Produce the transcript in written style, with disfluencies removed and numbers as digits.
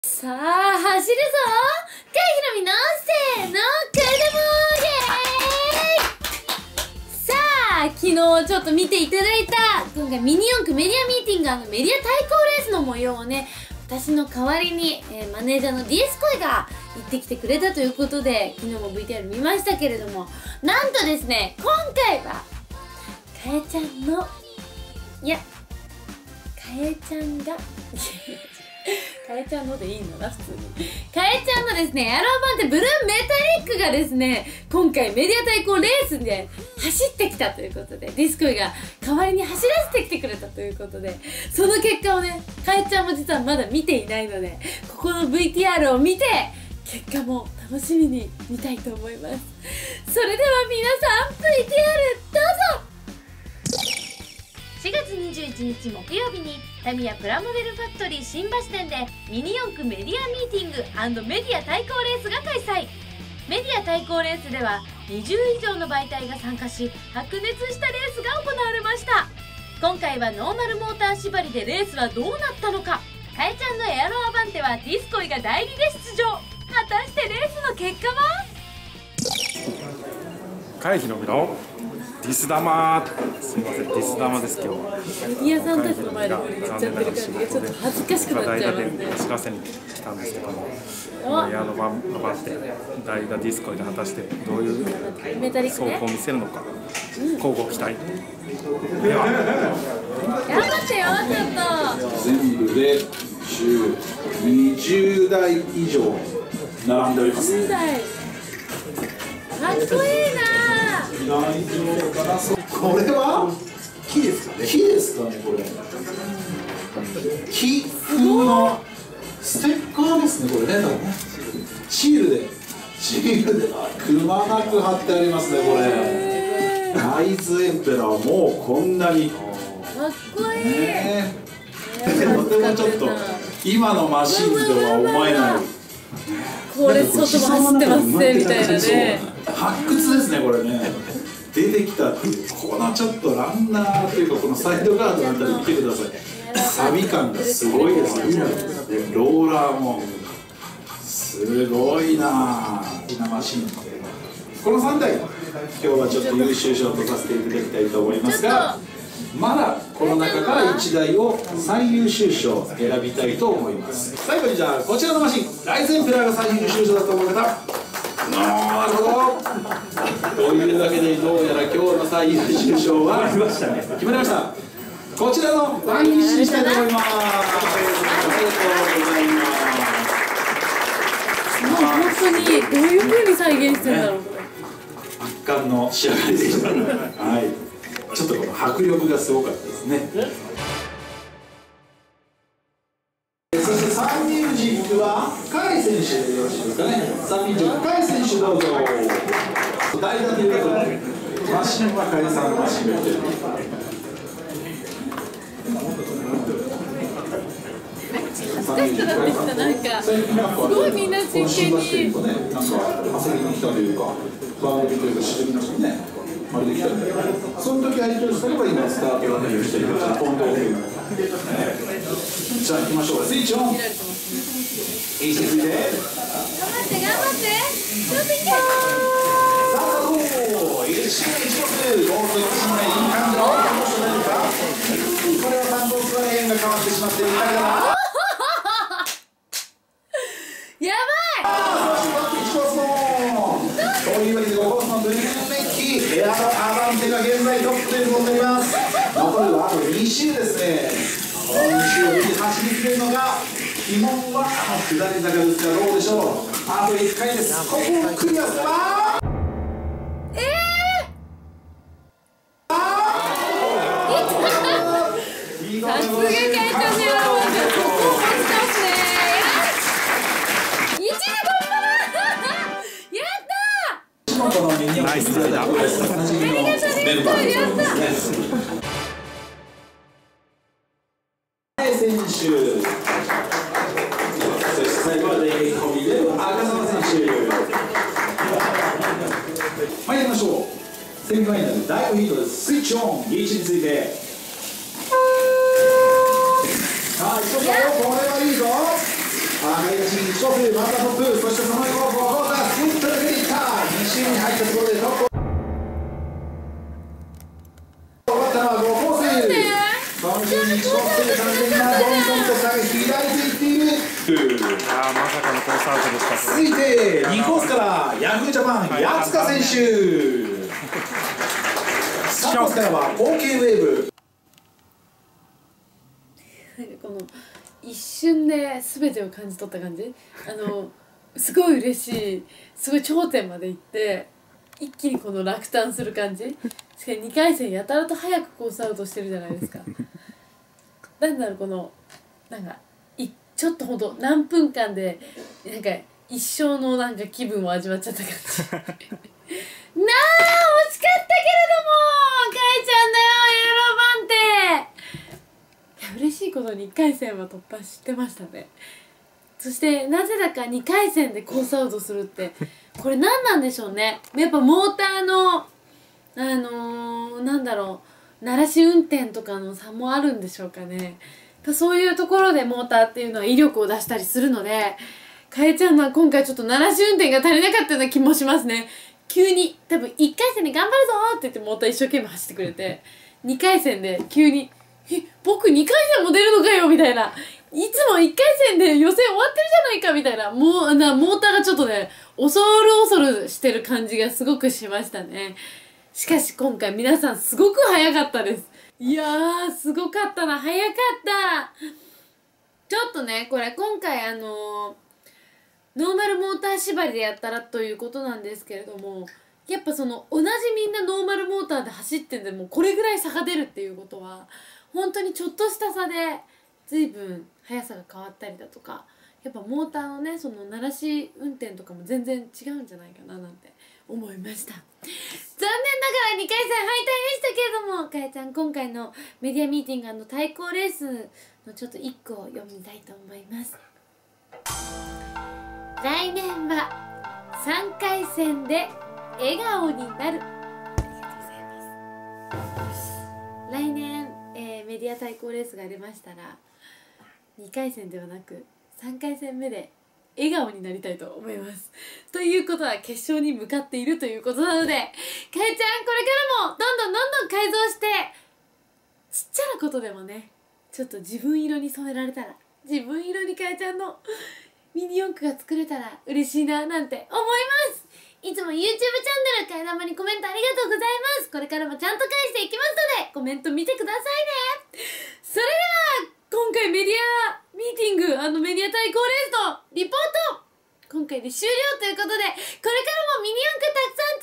さあ、走るぞ会議のみのせーの、くるもーさあ、昨日ちょっと見ていただいた、今回ミニ四駆メディアミーティングメディア対抗レースの模様をね、私の代わりに、マネージャーの DS 声が行ってきてくれたということで、昨日も VTR 見ましたけれども、なんとですね、今回は、かえちゃんの、いや、かえちゃんが、かえちゃんのでいいのな、普通に。かえちゃんのですね、エアロー版ってブルーメタリックがですね、今回メディア対抗レースで走ってきたということで、ディスコイが代わりに走らせてきてくれたということで、その結果をね、かえちゃんも実はまだ見ていないので、ここの VTR を見て、結果も楽しみに見たいと思います。それでは皆さん、VTR どうぞ。4月21日木曜日にタミヤプラモデルファクトリー新橋店でミニ四駆メディアミーティング&メディア対抗レースが開催。メディア対抗レースでは20以上の媒体が参加し、白熱したレースが行われました。今回はノーマルモーター縛りでレースはどうなったのか。かえちゃんのエアロアバンテはディスコイが代理で出場。果たしてレースの結果は。 回避のみのディス玉、すみません、ディス玉です今日。 メディアさんたちの前でこれ言っちゃってる感じがちょっと恥ずかしくなっちゃいますね。 お知らせに来たんですけども、エアロバンって代打ディスコイで果たしてどういう走行を見せるのか、交互期待。では頑張ってよ、ちょっと。 全部で20台以上並んでおります。 10台。かっこいいな。 これは木ですかね。木ですかね、これ。木風のステッカーですね、これね。シールでくまなく貼ってありますね、これ。ライズエンペラーもうこんなに。 かっこいい。 とてもちょっと今のマシンとは思えない。 これ外も走ってますねみたいなね。 発掘ですね、これね。出てきたっていう、このちょっとランナーというか、このサイドガードのあたり見てください。サビ感がすごいですね。ローラーもすごいなマシン。この3台、今日はちょっと優秀賞とさせていただきたいと思いますが、まだこの中から1台を最優秀賞選びたいと思います。最後にじゃあこちらのマシン、ライズエンペラーが最優秀賞だと思う方。なるほど。というわけで、どうやら今日の最優秀賞は決まりました。こちらの第一にしたいと思います。ありがとうございます。 本当にどういう風に再現してるんだろう。 圧巻の仕上がりでした。はい。ちょっとこの迫力がすごかったですね。そしてサンミュージックは甲斐選手でよろしいですかね。サンミュージック甲斐選手どうぞ。代打ということでマシンは甲斐さんのマシンで。 恥ずかしくなってきた。なんかすごいみんな真剣に。 なんか稼ぎに来たというか、バーベキューというかしてきましたね。あれできたんで、その時相手をしたのが今スタートランニングしている本当に。じゃあ行きましょう。スイッチオン。いい姿勢で。 頑張って頑張って。ちょっといけ。 さあどう。一周一つ。ゴールドの信頼いい感じのどうしないか。これは3本スラインが変わってしまっているから。 やばい。 というわけで5コースのブルーメッキエアロアバンテが現在トップということになります。残るはあと2周ですね。この2周を走り切れるのが基本は下り坂ですがどうでしょう。あと1回です。ここをクリアすればさすがかえちゃんのエアロバンテ、ここを待ってますね。1で突破。 ナイスライダー。 選手、そして最後はレイコミで赤澤選手。はい、やりましょう。セミファイナル第5ヒートです。スイッチオン。リーチについて。さあ、行きましょう。これはいいぞ。 はい出し1コースまたトップ、そしてその横5コーナースイットで出ていった2周に入ったところでトップ終わったのは5コース3周に1コースで完全にどんどんと差が開いていっている。 まさかのコースアウトでした。 続いて2コースからヤフージャパン八塚選手、3コースからは OK ウェーブ。 なんかこの一瞬で全てを感じ取った感じ、すごい嬉しい、すごい頂点まで行って一気にこの落胆する感じ。しかも2回戦やたらと早くコースアウトしてるじゃないですか。なんだろう、このなんかちょっとほんと何分間でなんか一生のなんか気分を味わっちゃった感じ。惜しかったけれども、かえちゃんだよ、ユーロ番手。いや嬉しいことに1回戦は突破してましたね。そしてなぜだか2回戦でコースアウトするってこれ何なんでしょうね。やっぱモーターのなんだろう、鳴らし運転とかの差もあるんでしょうかね。そういうところでモーターっていうのは威力を出したりするので、かえちゃんのは今回ちょっと鳴らし運転が足りなかったような気もしますね。急に多分1回戦で頑張るぞーって言ってモーター一生懸命走ってくれて、2回戦で急に僕2回戦も出るのかよみたいな、いつも1回戦で予選終わってるじゃないかみたいな、モーターがちょっとね恐るしてる感じがすごくしましたね。しかし今回皆さんすごく早かったです。いやーすごかったな、早かった。ちょっとねこれ今回ノーマルモーター縛りでやったらということなんですけれども、やっぱその同じみんなノーマルモーターで走っててもこれぐらい差が出るっていうことは本当にちょっとした差で随分速さが変わったりだとか、やっぱモーターのねその鳴らし運転とかも全然違うんじゃないかななんて思いました。残念ながら2回戦敗退でしたけれども、かえちゃん今回のメディアミーティング&対抗レースのちょっと1個を読みたいと思います。来年は3回戦で笑顔になる。ありがとうございます。来年、メディア対抗レースが出ましたら2回戦ではなく3回戦目で笑顔になりたいと思います。ということは決勝に向かっているということなので、かえちゃんこれからもどんどん改造してちっちゃなことでもねちょっと自分色に染められたら、自分色にかえちゃんのミニ四駆が作れたら嬉しいななんて思います。いつも YouTube チャンネルかえだまにコメントありがとうございます。これからもちゃんと返していきますのでコメント見てくださいね。それでは今回メディアミーティングメディア対抗レースのリポート今回で終了ということで、これからもミニ四駆たくさん